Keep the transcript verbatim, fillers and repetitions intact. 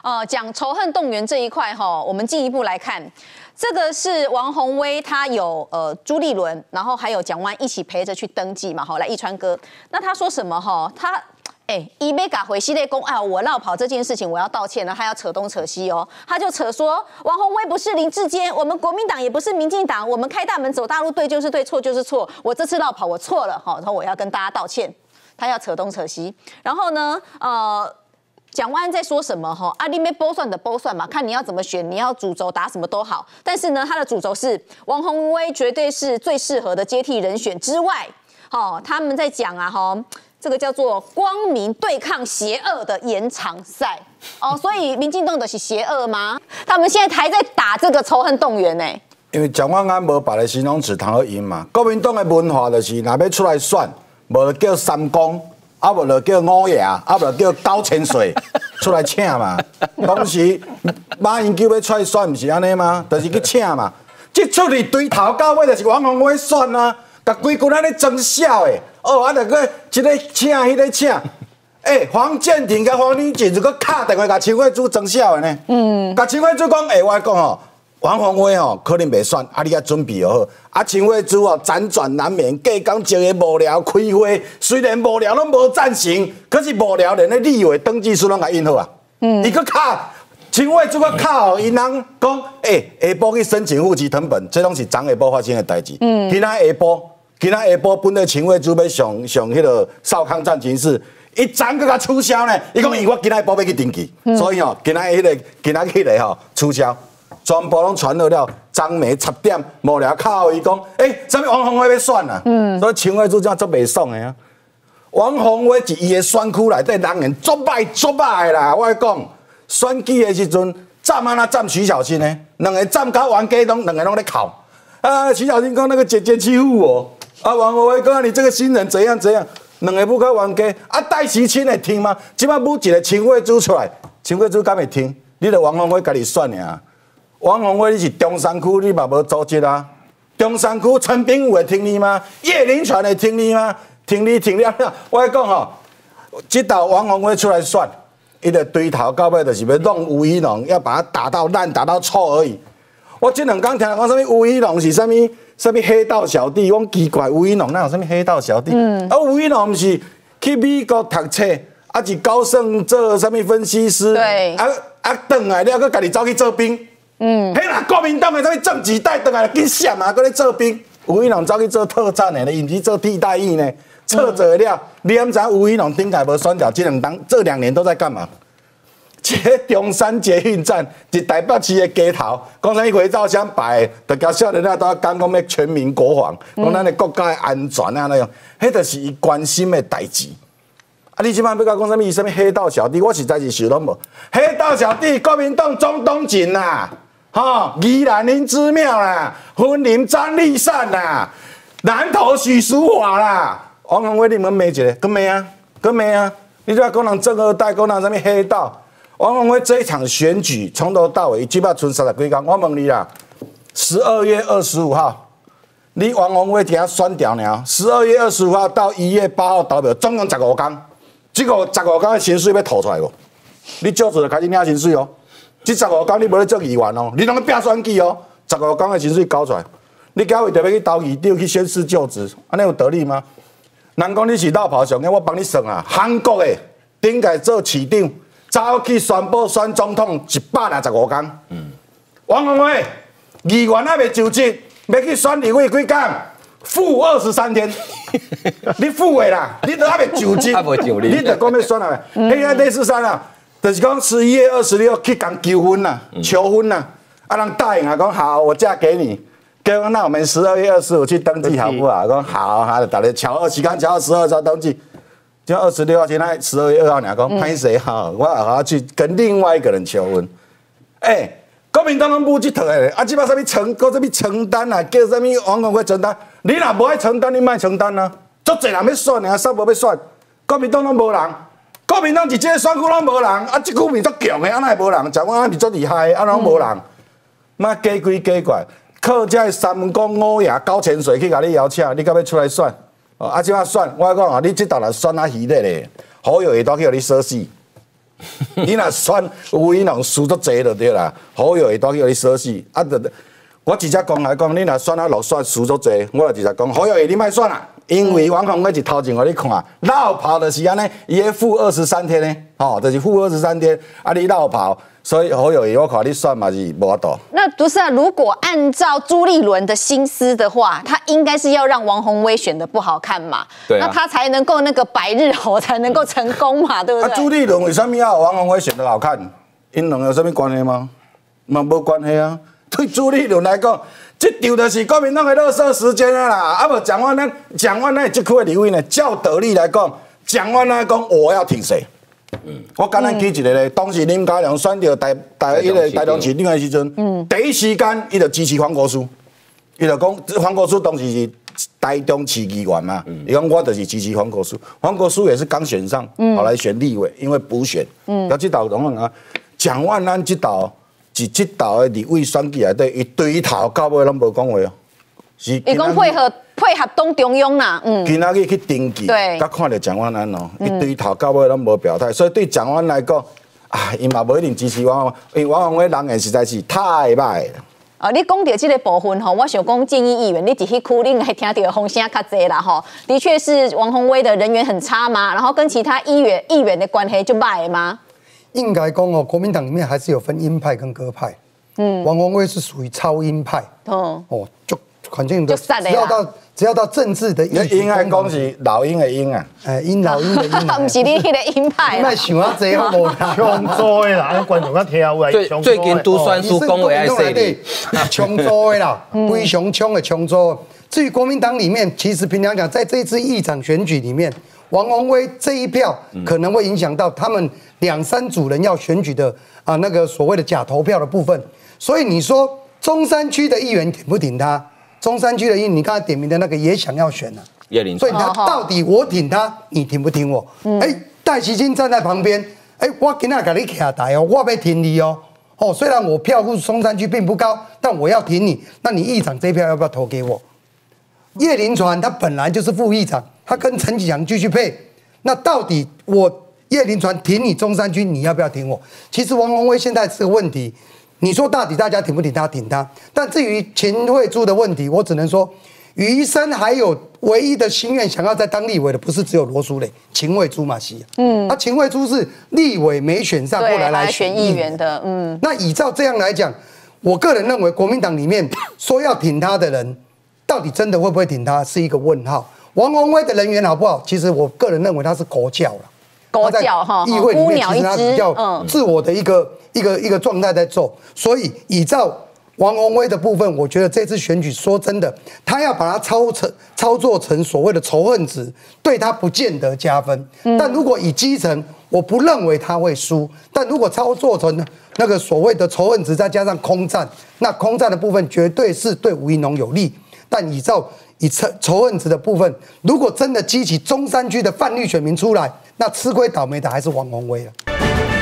呃，讲仇恨动员这一块哈，我们进一步来看，这个是王宏威他有呃朱立伦，然后还有蒋万一起陪着去登记嘛，哈，来一川哥，那他说什么哈？他哎，伊没嘎回系列公啊，我绕跑这件事情我要道歉了，他要扯东扯西哦，他就扯说王宏威不是林智坚，我们国民党也不是民进党，我们开大门走大路，对就是对，错就是错，我这次绕跑我错了哈，然后我要跟大家道歉，他要扯东扯西，然后呢，呃。蒋万安在说什么？哈，啊，你没拨算的拨算嘛，看你要怎么选，你要主轴打什么都好。但是呢，他的主轴是王宏威绝对是最适合的接替人选之外，哈，他们在讲啊，哈，这个叫做光明对抗邪恶的延长赛哦，所以民进党的是邪恶吗？他们现在还在打这个仇恨动员呢。 因为蒋万安无别的形容词通好赢嘛，国民党的文化就是若要出来选，无叫三公。啊，无就叫五爷，啊，无就叫九千岁出来请嘛。当时马英九要出来选，毋是安尼吗？就是去请嘛。即出去对头到尾就是王宏威选啊，甲规群安尼装笑的。哦，啊，就个一个请，迄个请。哎、欸，黄建庭甲黄丽锦就搁敲电话甲陈慧珠装笑的呢。嗯。甲陈慧珠讲，哎、欸，我讲吼。王宏威吼可能袂选，啊，你甲准备好。啊，陈慧珠哦，辗转难眠，隔工一个幕僚开会，虽然幕僚拢无赞成，可是幕僚连咧立委登记书拢甲印好啊。嗯。伊搁敲陈慧珠搁敲，因人讲，诶、欸，下晡去申请户籍誊本，这拢是昨下晡发生的代志。嗯。今仔下晡，今仔下晡本来陈慧珠要上上迄个少康战情室，伊昨搁甲取消呢。伊讲，因我今仔下晡要去登记，嗯、所以吼、喔，今仔迄、那个今仔迄个吼取消。全部拢传到了张梅七点，幕僚靠伊讲，诶、欸，什么王宏威要选啊？嗯，所以陈慧珠这样做袂爽的啊。王宏威是伊的选区内底人缘足歹足歹啦，我讲选举的时阵站啊那站徐小青呢，两个站到王家拢两个拢咧哭。啊，徐小青讲那个姐姐欺负我，啊，王宏威讲你这个新人怎样怎样，两个不到王家，啊，戴时清会听吗？即摆母一个陈慧珠出来，陈慧珠敢会听？你著王宏威家己选尔。王宏威，你是中山区，你嘛无组织啊？中山区陈炳武会听你吗？叶林全会听你吗？听你听了了，我讲吼，这道王宏威出来选，伊个对头到尾就是要弄吴怡农，要把他打到烂，打到臭而已。我这两天听人讲什么吴怡农是什么什么黑道小弟，我奇怪吴怡农哪有什么黑道小弟？嗯、啊，吴怡农不是去美国读册，啊是高盛做什么分析师？ 对， 啊啊，转来了，佮家己走去做兵。嗯，迄啦，国民党的什么政治带转来紧闪啊，搁咧做兵。吴怡农走去做特战的呢，伊毋是做替代役呢，撤走了。你敢知吴怡农顶下无选掉？这两当这两年都在干嘛？这中山捷运站是台北市的街头，讲啥回照相摆，大家少年仔都讲讲要全民国防，讲咱的国家的安全啊那样，迄就是伊关心的代志。啊！你即摆要甲讲啥物？伊啥物黑道小弟？我实在是想拢无。黑道小弟，国民党总统进啦。吼，宜兰林之妙啦，云林张立善啦，南投许淑华啦，王宏威你们骂一个，搁骂啊，搁骂啊！你就要讲人正二代，讲人什么黑道？王宏威这一场选举从头到尾，基本剩三十几天。我问你啦，十二月二十五号，你王宏威听他选掉了，十二月二十五号到一月八号投票，总共十五天，这个十五天的薪水要吐出来无？你照做就开始领薪水哦。这十五天你无咧做议员哦，你拢咧拼选举哦。十五天的薪水交出来，你假为特别去投议长去宣誓就职，安尼有道理吗？人讲你是绕跑上嘅，我帮你算啊。韩国的顶届做市长，早去宣布选总统一百零十五天。嗯。王宏威议员还未就职，要去选立委几天？负二十三天。你负的啦，你都还未就职，你就讲要选啊？迄个类似啥啊？就是讲十一月二十六去讲求婚啦，求婚啦，啊人答应啊，讲好，我嫁给你。结果那我们十二月二十五去登记好不好？讲好，好，大家巧二时间，巧二十二才登记，就二十六号，现在十二月二号，你讲拍谁好？我还要去跟另外一个人求婚。哎、欸，国民党拢无这套的，啊，即摆啥物承，搁啥物承担啊？叫啥物王宏威承担？你若无爱承担，你莫承担啊！足侪人要选啊，啥无要选？国民党拢无人。国民党一这个选区拢无人，啊，这区面足强的，安那会无人？讲我安是足厉害的，安拢无人。妈假鬼假怪，靠这三公五爷九千岁去甲你邀请，你敢要出来选？哦，啊，即摆选，我讲啊，你这道来选啊虚的咧，好友会都去互你说死。 你若选吴怡农输足济就对啦，好友会多叫你锁死，啊，就我直接讲来讲，你若选啊落选输足济，我就直接讲，好友会你莫选啦，因为王宏威是头前互你看，绕跑就是安尼，伊迄负二十三天呢，吼、哦，就是负二十三天，啊，你绕跑。所以好友会我看你算嘛是无法度。 那不是啊，如果按照朱立伦的心思的话，他应该是要让王宏威选的不好看嘛， 对啊， 那他才能够那个百日猴才能够成功嘛，对不对？ 啊，朱立伦为什么要王宏威选的好看？因两个有什么关系吗？嘛无关系啊。对朱立伦来讲，这场就是国民党的垃圾时间啊啦。啊无蒋万安，蒋万安这区的立委呢，照道理来讲，蒋万安讲我要挺谁？嗯，我简单举一个咧，当时林佳龙选到台台迄个台中市长的时阵，嗯，第一时间伊就支持黄国书，伊就讲黄国书当时是台中市议员嘛，伊讲我就是支持黄国书，黄国书也是刚选上，后来选立委，因为补选，嗯，到这道拢啊，蒋万安这道是这道的立委选举内底，伊对头到尾拢无讲话哦，是伊讲配合。配合党中央啦，嗯， 今仔日去登记， 对， 甲看到蒋万安哦，伊对头到尾拢无表态，所以对蒋万安来讲，啊，伊嘛无一定支持王宏威，因为王宏威人缘实在是太歹了。 啊，你讲到这个部分吼，我想讲建议议员，你一迄区你会听到风声较济啦吼。的确是王宏威的人缘很差嘛，然后跟其他议员议员的关系就歹吗？ 应该讲哦，国民党里面还是有分鹰派跟鸽派。嗯，王宏威是属于超鹰派。哦，哦，就反正的，只要到。只要到政治的议题，鹰爱讲是老鹰的鹰啊， 哎，鹰老鹰的鹰， 不是你迄个鹰派啦。卖想啊，这好无啦， 冲做的啦，安观众较听有最最近都算出讲话爱说的， 冲做的啦，非常冲的冲做。至于国民党里面，其实平常讲，在这一次议长选举里面，王宏威这一票可能会影响到他们两三组人要选举的啊那个所谓的假投票的部分。所以你说中山区的议员挺不挺他？中山区的议员，你刚才点名的那个也想要选啊， 叶林， 所以他到底我挺他，你挺不挺我？哎、嗯，戴琪晶站在旁边，哎，我今天给你卡台哦，我要挺你哦。哦，虽然我票户中山区并不高，但我要挺你。那你议长这一票要不要投给我？叶林传他本来就是副议长，他跟陈启祥继续配。那到底我叶林传挺你中山区，你要不要挺我？其实王宏威现在这个问题。你说到底大家挺不挺他？挺他。但至于秦慧珠的问题，我只能说，余生还有唯一的心愿想要再当立委的，不是只有罗淑蕾、秦慧珠嘛？是。嗯。那秦慧珠是立委没选上，后来来选议员的。嗯。 那依照这样来讲，我个人认为国民党里面说要挺他的人，到底真的会不会挺他，是一个问号。王宏威的人缘好不好？其实我个人认为他是狗叫了。 狗叫哈， 议会里面其实他比较自我的一个、嗯、一个一个状态在做，所以依照王宏威的部分，我觉得这次选举说真的，他要把它操成操作成所谓的仇恨值，对他不见得加分。嗯、但如果以基层，我不认为他会输。但如果操作成那个所谓的仇恨值，再加上空战，那空战的部分绝对是对吴怡农有利。但依照以仇仇恨值的部分，如果真的激起中山区的泛绿选民出来，那吃亏倒霉的还是王宏威了。